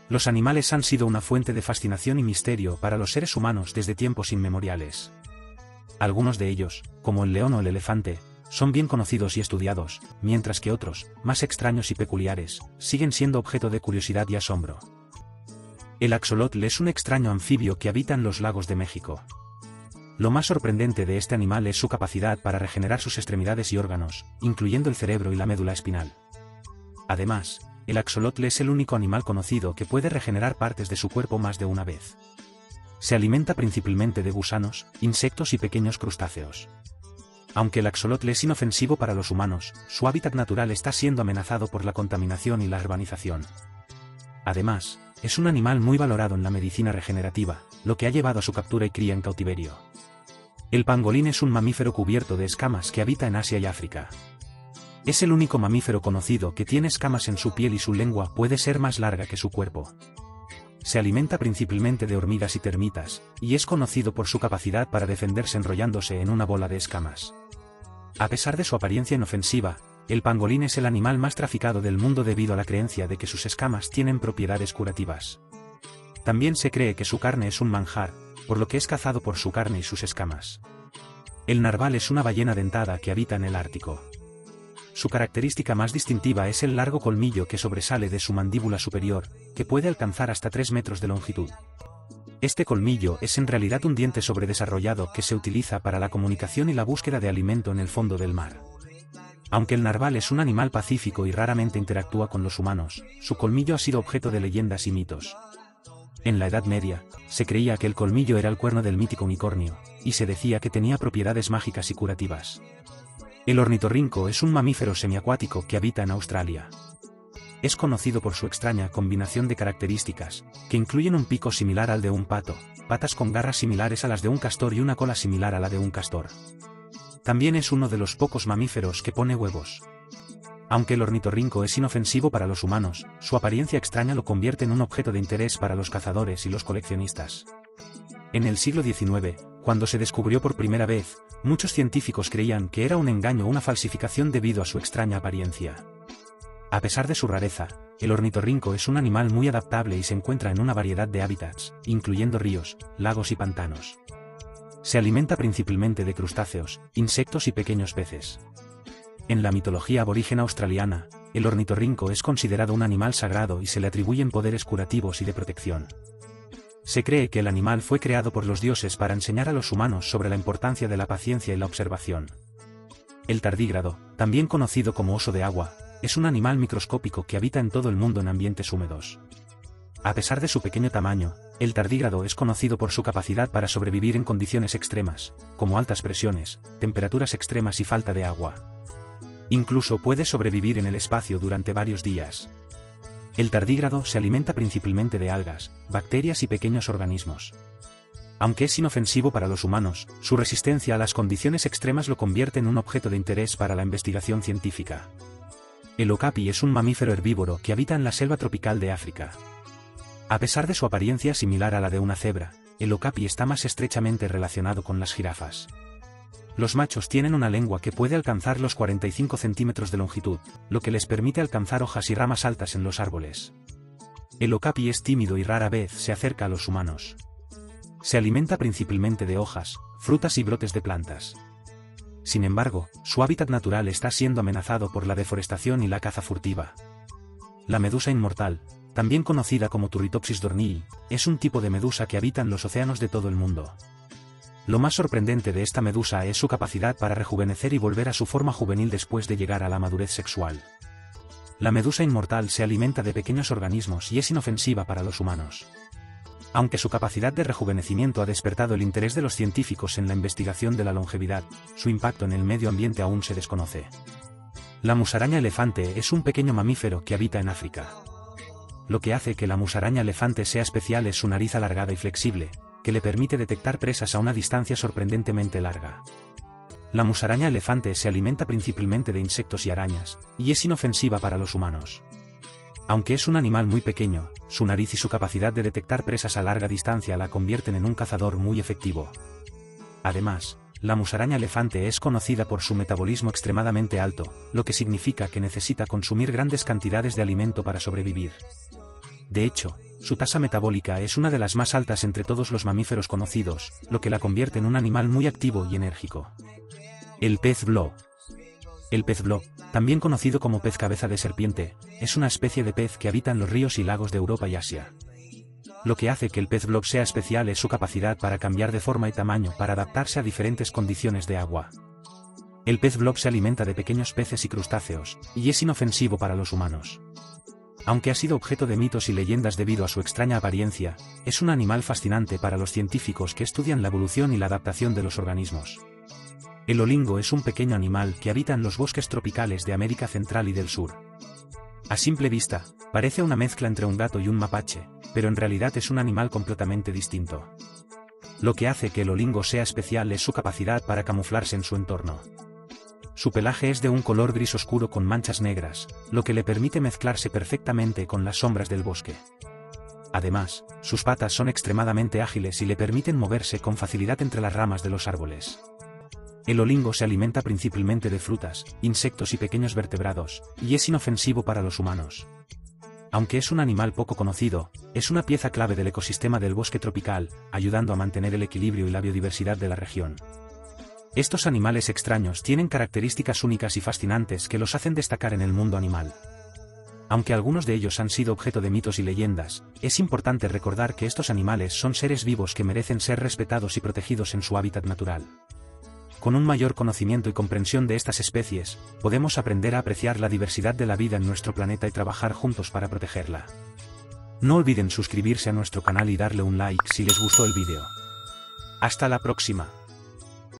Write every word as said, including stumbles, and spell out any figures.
Los animales han sido una fuente de fascinación y misterio para los seres humanos desde tiempos inmemoriales. Algunos de ellos, como el león o el elefante, son bien conocidos y estudiados, mientras que otros, más extraños y peculiares, siguen siendo objeto de curiosidad y asombro. El axolotl es un extraño anfibio que habita en los lagos de México. Lo más sorprendente de este animal es su capacidad para regenerar sus extremidades y órganos, incluyendo el cerebro y la médula espinal. Además, el axolotl es el único animal conocido que puede regenerar partes de su cuerpo más de una vez. Se alimenta principalmente de gusanos, insectos y pequeños crustáceos. Aunque el axolotl es inofensivo para los humanos, su hábitat natural está siendo amenazado por la contaminación y la urbanización. Además, es un animal muy valorado en la medicina regenerativa, lo que ha llevado a su captura y cría en cautiverio. El pangolín es un mamífero cubierto de escamas que habita en Asia y África. Es el único mamífero conocido que tiene escamas en su piel y su lengua puede ser más larga que su cuerpo. Se alimenta principalmente de hormigas y termitas, y es conocido por su capacidad para defenderse enrollándose en una bola de escamas. A pesar de su apariencia inofensiva, el pangolín es el animal más traficado del mundo debido a la creencia de que sus escamas tienen propiedades curativas. También se cree que su carne es un manjar, por lo que es cazado por su carne y sus escamas. El narval es una ballena dentada que habita en el Ártico. Su característica más distintiva es el largo colmillo que sobresale de su mandíbula superior, que puede alcanzar hasta tres metros de longitud. Este colmillo es en realidad un diente sobredesarrollado que se utiliza para la comunicación y la búsqueda de alimento en el fondo del mar. Aunque el narval es un animal pacífico y raramente interactúa con los humanos, su colmillo ha sido objeto de leyendas y mitos. En la Edad Media, se creía que el colmillo era el cuerno del mítico unicornio, y se decía que tenía propiedades mágicas y curativas. El ornitorrinco es un mamífero semiacuático que habita en Australia. Es conocido por su extraña combinación de características, que incluyen un pico similar al de un pato, patas con garras similares a las de un castor y una cola similar a la de un castor. También es uno de los pocos mamíferos que pone huevos. Aunque el ornitorrinco es inofensivo para los humanos, su apariencia extraña lo convierte en un objeto de interés para los cazadores y los coleccionistas. En el siglo diecinueve, cuando se descubrió por primera vez, muchos científicos creían que era un engaño o una falsificación debido a su extraña apariencia. A pesar de su rareza, el ornitorrinco es un animal muy adaptable y se encuentra en una variedad de hábitats, incluyendo ríos, lagos y pantanos. Se alimenta principalmente de crustáceos, insectos y pequeños peces. En la mitología aborigen australiana, el ornitorrinco es considerado un animal sagrado y se le atribuyen poderes curativos y de protección. Se cree que el animal fue creado por los dioses para enseñar a los humanos sobre la importancia de la paciencia y la observación. El tardígrado, también conocido como oso de agua, es un animal microscópico que habita en todo el mundo en ambientes húmedos. A pesar de su pequeño tamaño, el tardígrado es conocido por su capacidad para sobrevivir en condiciones extremas, como altas presiones, temperaturas extremas y falta de agua. Incluso puede sobrevivir en el espacio durante varios días. El tardígrado se alimenta principalmente de algas, bacterias y pequeños organismos. Aunque es inofensivo para los humanos, su resistencia a las condiciones extremas lo convierte en un objeto de interés para la investigación científica. El okapi es un mamífero herbívoro que habita en la selva tropical de África. A pesar de su apariencia similar a la de una cebra, el okapi está más estrechamente relacionado con las jirafas. Los machos tienen una lengua que puede alcanzar los cuarenta y cinco centímetros de longitud, lo que les permite alcanzar hojas y ramas altas en los árboles. El okapi es tímido y rara vez se acerca a los humanos. Se alimenta principalmente de hojas, frutas y brotes de plantas. Sin embargo, su hábitat natural está siendo amenazado por la deforestación y la caza furtiva. La medusa inmortal, también conocida como Turritopsis dohrnii, es un tipo de medusa que habita en los océanos de todo el mundo. Lo más sorprendente de esta medusa es su capacidad para rejuvenecer y volver a su forma juvenil después de llegar a la madurez sexual. La medusa inmortal se alimenta de pequeños organismos y es inofensiva para los humanos. Aunque su capacidad de rejuvenecimiento ha despertado el interés de los científicos en la investigación de la longevidad, su impacto en el medio ambiente aún se desconoce. La musaraña elefante es un pequeño mamífero que habita en África. Lo que hace que la musaraña elefante sea especial es su nariz alargada y flexible, que le permite detectar presas a una distancia sorprendentemente larga. La musaraña elefante se alimenta principalmente de insectos y arañas, y es inofensiva para los humanos. Aunque es un animal muy pequeño, su nariz y su capacidad de detectar presas a larga distancia la convierten en un cazador muy efectivo. Además, la musaraña elefante es conocida por su metabolismo extremadamente alto, lo que significa que necesita consumir grandes cantidades de alimento para sobrevivir. De hecho, su tasa metabólica es una de las más altas entre todos los mamíferos conocidos, lo que la convierte en un animal muy activo y enérgico. El pez blob. El pez blob, también conocido como pez cabeza de serpiente, es una especie de pez que habita en los ríos y lagos de Europa y Asia. Lo que hace que el pez blob sea especial es su capacidad para cambiar de forma y tamaño para adaptarse a diferentes condiciones de agua. El pez blob se alimenta de pequeños peces y crustáceos, y es inofensivo para los humanos. Aunque ha sido objeto de mitos y leyendas debido a su extraña apariencia, es un animal fascinante para los científicos que estudian la evolución y la adaptación de los organismos. El olingo es un pequeño animal que habita en los bosques tropicales de América Central y del Sur. A simple vista, parece una mezcla entre un gato y un mapache, pero en realidad es un animal completamente distinto. Lo que hace que el olingo sea especial es su capacidad para camuflarse en su entorno. Su pelaje es de un color gris oscuro con manchas negras, lo que le permite mezclarse perfectamente con las sombras del bosque. Además, sus patas son extremadamente ágiles y le permiten moverse con facilidad entre las ramas de los árboles. El olingo se alimenta principalmente de frutas, insectos y pequeños vertebrados, y es inofensivo para los humanos. Aunque es un animal poco conocido, es una pieza clave del ecosistema del bosque tropical, ayudando a mantener el equilibrio y la biodiversidad de la región. Estos animales extraños tienen características únicas y fascinantes que los hacen destacar en el mundo animal. Aunque algunos de ellos han sido objeto de mitos y leyendas, es importante recordar que estos animales son seres vivos que merecen ser respetados y protegidos en su hábitat natural. Con un mayor conocimiento y comprensión de estas especies, podemos aprender a apreciar la diversidad de la vida en nuestro planeta y trabajar juntos para protegerla. No olviden suscribirse a nuestro canal y darle un like si les gustó el vídeo. Hasta la próxima.